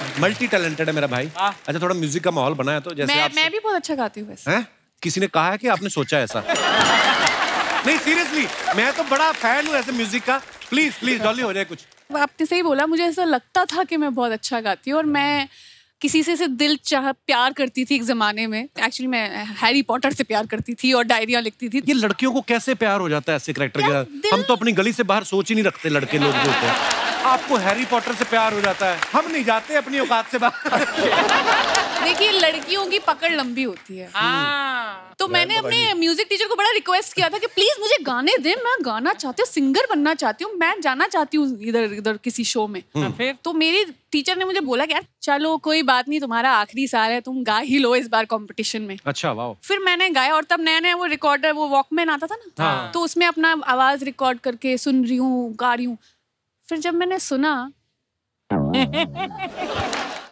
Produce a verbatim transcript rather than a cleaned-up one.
Multi talented है मेरा भाई। अच्छा थोड़ा म्यूजिक का माहौल बना है तो जैसे मैं, आप मैं भी बहुत अच्छा गाती हूँ वैसे। हैं? किसी ने कहा है कि आपने सोचा ऐसा? नहीं सीरियसली मैं तो बड़ा फैन हूँ ऐसे म्यूजिक का। प्लीज प्लीज डॉली हो जाए कुछ। आपने सही बोला, मुझे ऐसा लगता था कि मैं बहुत अच्छा गाती हूँ और मैं किसी से, से दिल चाह प्यार करती थी एक जमाने में। एक्चुअली मैं हैरी पॉटर से प्यार करती थी और डायरियां लिखती थी। ये लड़कियों को कैसे प्यार हो जाता है ऐसे कैरेक्टर के साथ? हम तो अपनी गली से बाहर सोच ही नहीं रखते लड़के लोग जो होते हैं। आपको हैरी पॉटर से प्यार हो जाता है, हम नहीं जाते अपनी औकात से बाहर। देखिए लड़कियों की पकड़ लंबी होती है। तो मैंने अपने म्यूजिक टीचर को बड़ा रिक्वेस्ट किया था कि प्लीज मुझे गाने दे, मैं गाना चाहती हूँ, सिंगर बनना चाहती हूँ, मैं जाना चाहती हूँ इधर इधर किसी शो में। फिर तो मेरी टीचर ने मुझे बोला कि यार चलो कोई बात नहीं, तुम्हारा आखिरी साल है, तुम गा ही लो इस बार कंपटीशन में। अच्छा वाह। फिर मैंने गाया और तब नया नया वो रिकॉर्डर, वो वॉकमैन आता था ना। हाँ। तो उसमें अपना आवाज रिकॉर्ड करके सुन रही हूँ, गा रही हूँ। फिर जब मैंने सुना